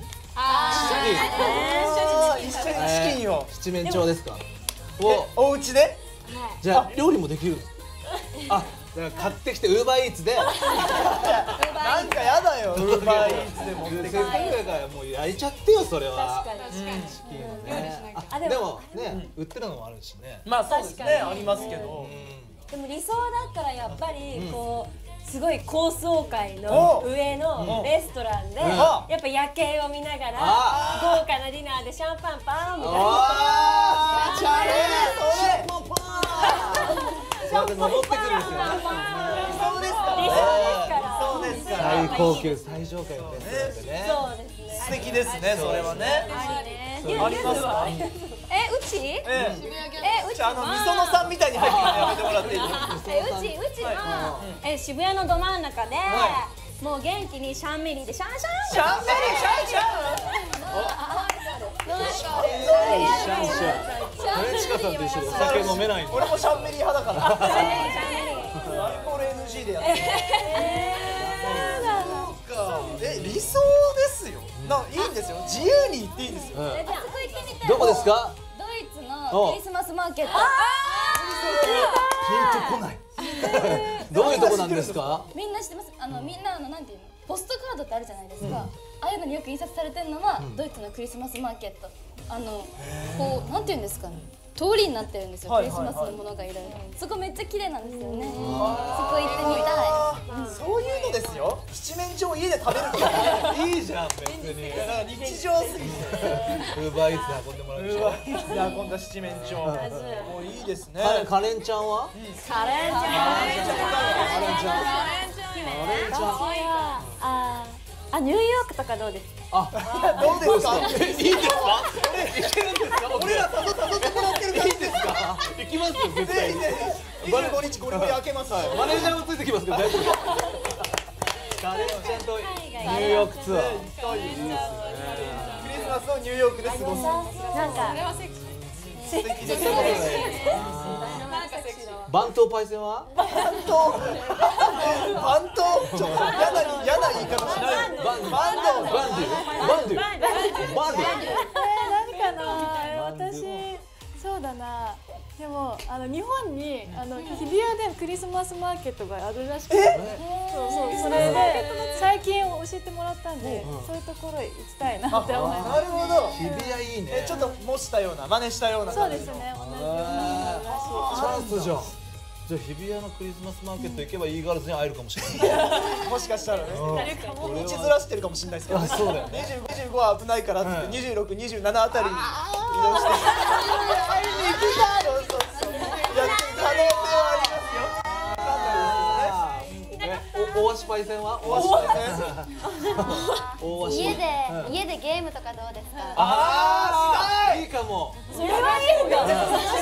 一緒にチキンを七面鳥ですかお家でじゃあ料理もできるあだから買ってきてウーバーイーツでなんかやだよウーバーイーツで持ってくるせっかくだからもう焼いちゃってよそれは確かにチキンをねでもね売ってるのもあるしねまあそうですねありますけどでも理想だったらやっぱりこうすごい高層階の上のレストランでやっぱ夜景を見ながら豪華なディナーでシャンパンパンみたいなチャレシャンパンパンで登ってくるんですよね理想ですから理想ですから最高級最上階のレストランでねそうですね素敵ですねそれはねありますかうちうちみそのさんみたいに入ってくるのやめてもらっていいですかうちは渋谷のど真ん中でもう元気にシャンメリーでシャンシャンシャンメリーシャンシャン兼近さんと一緒でお酒飲めないんで俺もシャンメリー派だからアルコール NG でやって理想ですよいいんですよ自由に言っていいんですよどこですかドイツのクリスマスマーケット。 ピンとこないどういうとこなんですかみんな知ってます。みんななんていうの、ポストカードってあるじゃないですか。ああいうのによく印刷されてるのはドイツのクリスマスマーケット。こうなんていうんですかね。 通りになってるんですよ、クリスマスのものがいろいろ。そこめっちゃ綺麗なんですよね。そこ行ってみたい。 そういうのですよ。七面鳥を家で食べるとかいいじゃん別に。 日常すぎて。 ウーバーイーツで運んでもらうでしょ。 運んだ七面鳥。もういいですね。 カレンちゃんは？ カレンちゃん。ニューヨークとかどうですか？ どうですか？ いいですか？いけるんですか？ 俺ら誘ってもらってるから。いいですか？ 行きますよ絶対に。 25日ゴリゴリ開けます。 マネージャーもついてきますけど大丈夫ですか？カレンちゃんとニューヨークツアー。 クリスマスをニューヨークで過ごす。 なんか素敵ですね。 バントパイセンは？ バントちょっと嫌な言い方しない。 バンデュ何かな、私そうだな。でも日本に日比谷でクリスマスマーケットがあるらしくて、それで最近教えてもらったんで、そういうところ行きたいなって思います。 なるほど。 日比谷いいね。 ちょっと模したような真似したような。 そうですね。同じチャンスじゃん。じゃあ日比谷のクリスマスマーケット行けばイーガールズに会えるかもしれない。 もしかしたらね。道ずらしてるかもしれないですけど。 そうだよね。 25は危ないからって26、27あたりに移動して。会いに行くか。そう。可能性はありますよ。 大足パイセンは？ 家でゲームとかどうですか？ いいかも。 それはいいんだ。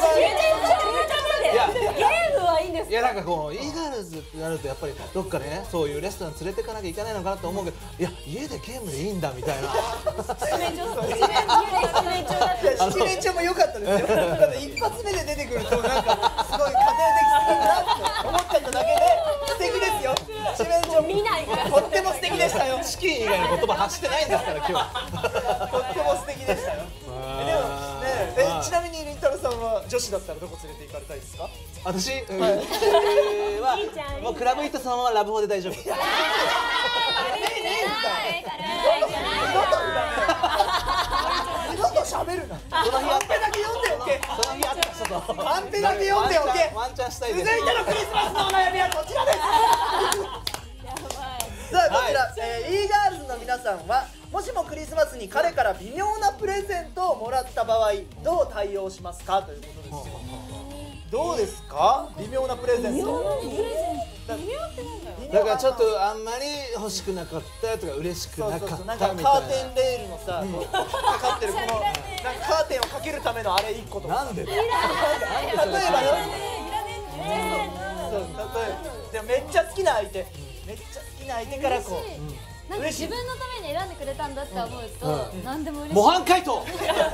ゲームはいいんですか？ いやなんかこうイーガールズってなるとやっぱりどっかねそういうレストラン連れてかなきゃいけないのかなと思うけど、いや家でゲームでいいんだみたいな。 七面鳥も良かったですよ。一発目で出てくるとなんかすごい家庭的なって思っちゃっただけで素敵ですよ。七面鳥見ないからとっても素敵でしたよ。 チキン以外の言葉発してないんですから今日。 とっても素敵でしたよ。でもね、ちなみにりんたろーさんは女子だったらどこ連れて行かれたいですか？ 私はもうクラブ行ってそのままラブホで大丈夫。 二度と喋るな。カンペだけ読んでおけ。 その日あった人とカンペだけ読んでおけ。 ワンチャンしたい続いです。 てのクリスマスのお悩みはこちらです。さあこちら、イーガールズの皆さんはもしもクリスマスに彼から微妙なプレゼントをもらった場合どう対応しますかということですよ。どうですか？微妙なプレゼント。 だからちょっとあんまり欲しくなかったとか嬉しくなかったみたいな。 カーテンレールのさ、かかってるこのなんかカーテンをかけるためのあれ1個とか。 なんで？ 例えばよ。そう例えばでもめっちゃ好きな相手からこう。 なんか自分のために選んでくれたんだって思うと何でも嬉しい。 模範解答。素晴らしい。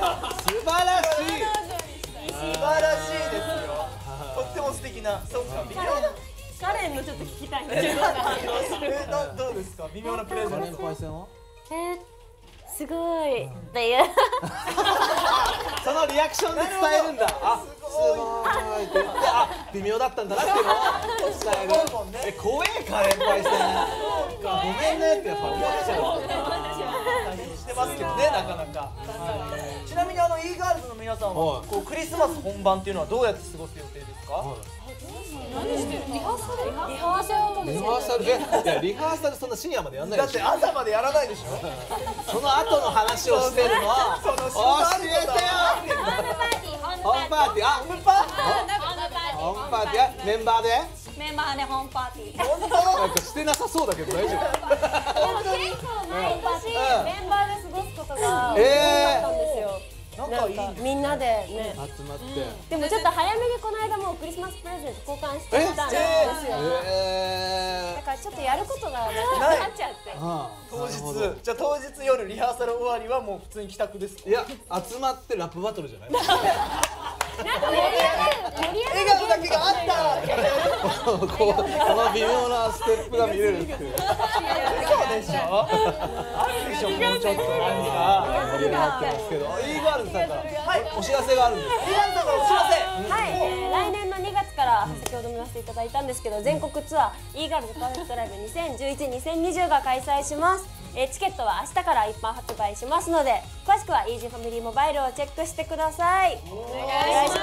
素晴らしいですよ。とっても素敵な。そうか。微妙な。 カレンのちょっと聞きたいんだけど。 どうですか？微妙なプレゼント。 パイセンは？ すごいっていう。 そのリアクションで伝えるんだ。あ、すごいって言って、あ、微妙だったんだなっていうのを伝える。怖えカレンパイセン。ごめんねってやっぱ思っちゃう。 してますけどね、なかなか。ちなみにイーガールズの皆さんはこうクリスマス本番っていうのはどうやって過ごす予定ですか？ リハーサルで、いやリハーサルそんな深夜までやんないだってでしょ。 朝までやらないでしょ。 その後の話をしてるのは教えてよ。ホームパーティー、あ、ホームパーティー、メンバーでホームパーティー。 なんかしてなさそうだけど大丈夫？ 結構毎年メンバーで過ごすことが多かったんですよ。 なんかいいね。 みんなでね。 集まってでもちょっと早めにこの間もうクリスマスプレゼント交換してきたんですよ。だからちょっとやることがなくなっちゃって。 当日、じゃあ当日夜リハーサル終わりはもう普通に帰宅ですか？ いや、集まってラップバトルじゃない？ なんか盛り上笑顔だけがあったこの微妙なステップが見れるっていう。 そうでしょ？あるでしょ、もうちょっとなんか盛り上がってますけど、イーガールズさんからお知らせがあるんです。 イーガールズさんからお知らせ。 はい、来年の2月から先ほども言わせていただいたんですけど、全国ツアーイーガールズパーフェクトライブ2011-2020が開催します。 チケットは明日から一般発売しますので、詳しくはイージーファミリーモバイルをチェックしてください。お願いします。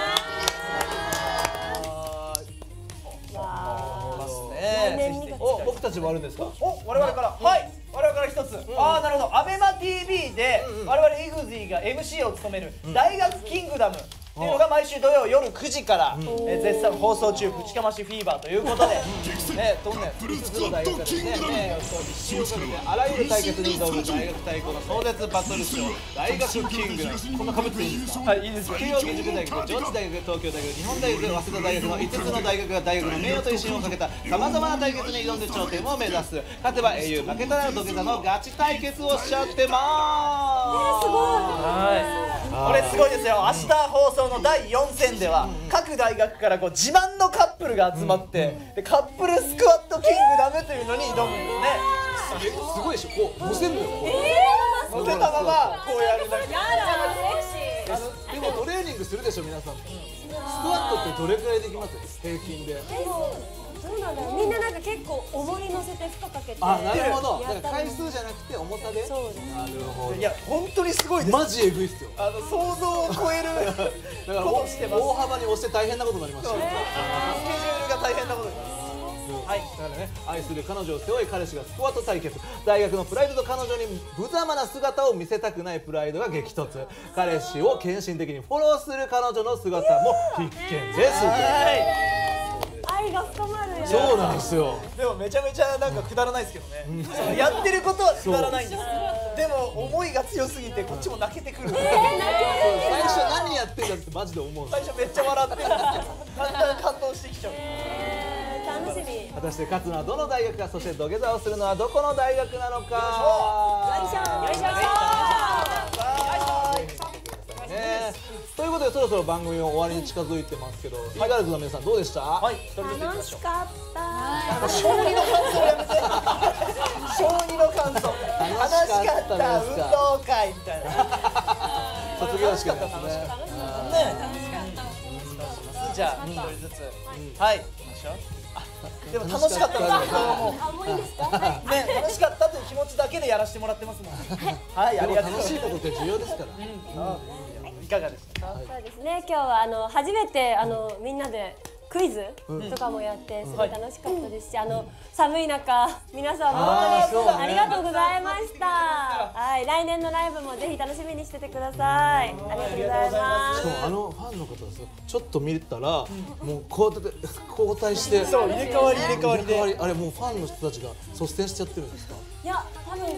お、僕たちもあるんですか。お、我々から。はい。我々から一つ。ああ、なるほど。アベマ TV で我々イグジーが MC を務める大学キングダムっていうのが毎週土曜夜9時から絶賛放送中、ぶちかましフィーバーということで、ね、どんな5つの大学がですね、一生かけてあらゆる対決に挑む大学対抗の壮絶バトルショー、大学キングダム。こんなかぶっていいんですか。はい、いいですよ。慶應義塾大学、上智大学、東京大学、日本大学、早稲田大学の5つの大学が大学の名誉と威信をかけたさまざまな対決に挑んで頂点を目指す。勝てば英雄、負けたら土下座のガチ対決をしちゃってまーす。すごい。これすごいですよ。明日放送の第4戦では各大学からこう自慢のカップルが集まってでカップルスクワットキングダムというのに挑むんですね。すごいでしょ。こう乗せんのよ。乗せたままこうやるだけ。でもトレーニングするでしょ皆さん。スクワットってどれくらいできます？平均で。 そうなんだよ。みんななんか結構重り乗せて負荷かけて。 あ、なるほど。だから回数じゃなくて重さで。 そうです。 なるほど。 いや本当にすごいです。 マジエグいっすよ。 想像を超えるだから大幅に押して大変なことになりました。 スケジュールが大変なことになります。 はい、だからね、愛する彼女を背負い彼氏がスクワット対決。大学のプライドと彼女に無様な姿を見せたくないプライドが激突。彼氏を献身的にフォローする彼女の姿も必見です。 愛が深まるよ。 そうなんですよ。 でもめちゃめちゃなんかくだらないですけどね。やってることはくだらないんです。でも思いが強すぎてこっちも泣けてくる。最初何やってんだってマジで思う。 最初めっちゃ笑ってるんですけど、だんだん感動してきちゃう。 楽しみ。 果たして勝つのはどの大学か、そして土下座をするのはどこの大学なのか。 よいしょ。よいしょ。 ということでそろそろ番組も終わりに近づいてますけど、イーガールズの皆さんどうでした？はい、 楽しかった。 小児の感想やめて。小児の感想。楽しかった。運動会みたいな。 卒業式ですね。 じゃあ一人ずつ。はい。でも楽しかったです。ね、楽しかったという気持ちだけでやらせてもらってますもん。はい、ありがとう。 楽しいことって重要ですから。 いかがでしたか？ そうですね。今日は初めてみんなでクイズとかもやってすごい楽しかったですし、寒い中皆さんも本当にありがとうございました。はい、来年のライブもぜひ楽しみにしててください。ありがとうございます。 しかもファンの方ですよ。ちょっと見たらもうこうやって交代して、 そう入れ替わり入れ替わりで、 あれもうファンの人たちが率先しちゃってるんですか？ いや、多分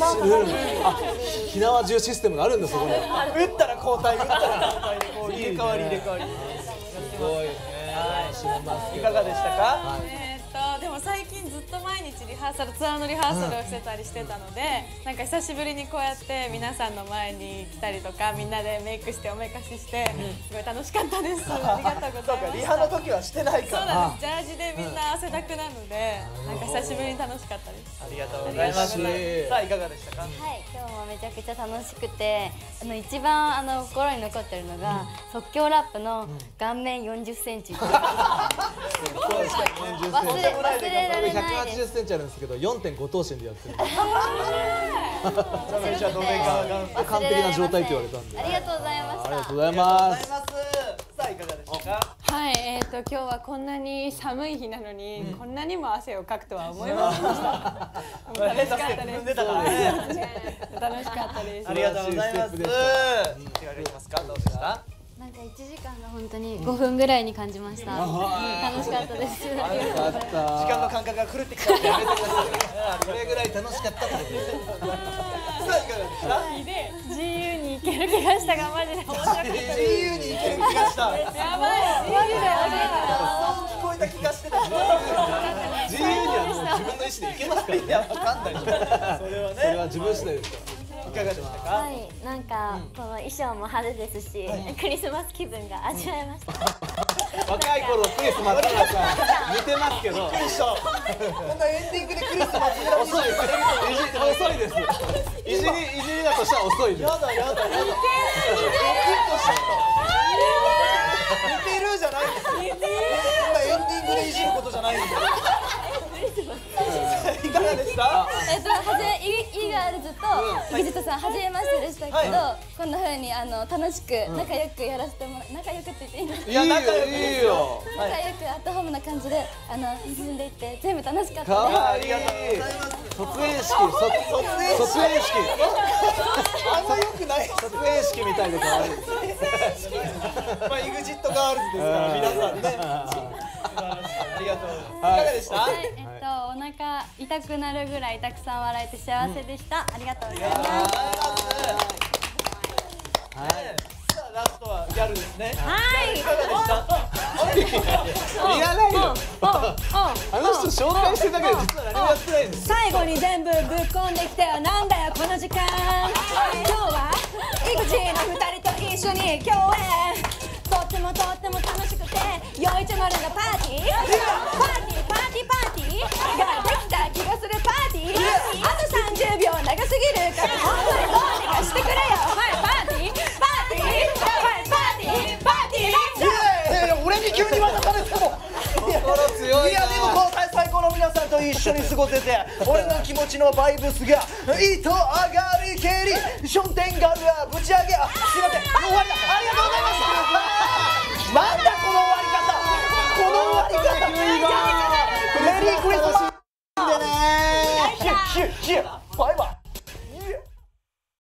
火縄銃システムがあるんだそこに。 打ったら交代、打ったら交代でこう入れ替わり入れ替わり。すごいね。いかがでしたか？ でも最近ずっと毎日リハーサル、ツアーのリハーサルをしてたりしてたので、なんか久しぶりにこうやって皆さんの前に来たりとか、みんなでメイクしておめかししてすごい楽しかったです。ありがとうございました。 リハの時はしてないから。 そうなんです。ジャージでみんな汗だくなので、なんか久しぶりに楽しかったです。 ありがとうございます。さあいかがでしたか？ はい、今日もめちゃくちゃ楽しくて、一番心に残ってるのが即興ラップの顔面40センチ。忘れられないです。 180センチあるんですけど、4.5頭身でやってる。完璧な状態って言われたんで。 ありがとうございました。 ありがとうございます。 さあいかがでしたか？ はい、今日はこんなに寒い日なのに、こんなにも汗をかくとは思いませんでした。楽しかったです。楽しかったです。 ありがとうございます。どうでした？ なんか1時間が本当に5分ぐらいに感じました。楽しかったです。 時間の感覚が狂ってきた。やめてください。それぐらい楽しかったってことです。さあいかがでした？ 自由に行ける気がしたがマジで面白かったです。 自由に行ける気がした。 やばい。マジで聞こえた気がしてた。 自由にはもう自分の意思で行けますから。 いやわかんない。それは自分次第ですから。 いかがでしたか？ はい、なんかこの衣装も派手ですし、クリスマス気分が味わえました。 若い頃のクリスマスなんか似てますけど、 こんなエンディングでクリスマス遅いです。いじりだとしたら遅いです。 やだ。似てるじゃないんですよ。こんなエンディングでいじることじゃないんですよ。いかがでした？ はじめイーガーずと EXIT さん初めましてでしたけど、こんな風に楽しく仲良くやらせてもら仲良くって言っていいんですか？ いや仲良くいいよ。 仲良くアットホームな感じで進んでいって全部楽しかったです。 かわいい。卒園式。 あんま良くない。 卒園式みたいで可愛い。 まあ EXIT ガールズですから皆さんね。ありがとう。いかがでした？ はい、お腹痛くなるぐらいたくさん笑えて幸せでした。ありがとうございます。 はい。さあラストはギャルですね。 はい。 いかがでした？ いらないよ。あの人紹介してるだけで実は何もやってないんです。 最後に全部ぶっ込んできてよなんだよこの時間。今日はEXITの2人と一緒に共演。とっても楽しくて410がパーティーができた気がするパーティー。あと30秒長すぎるから本当にどうにかしてくれよ。はいパーティーいや俺に急に渡されても。いやでもこの最高の皆さんと一緒に過ごせて俺の気持ちのバイブスが糸上がりけり商店ガルはぶち上げすいません終わりだ。ありがとうございます。なんだこの終わり方メリークリスマスでね。バイバイ。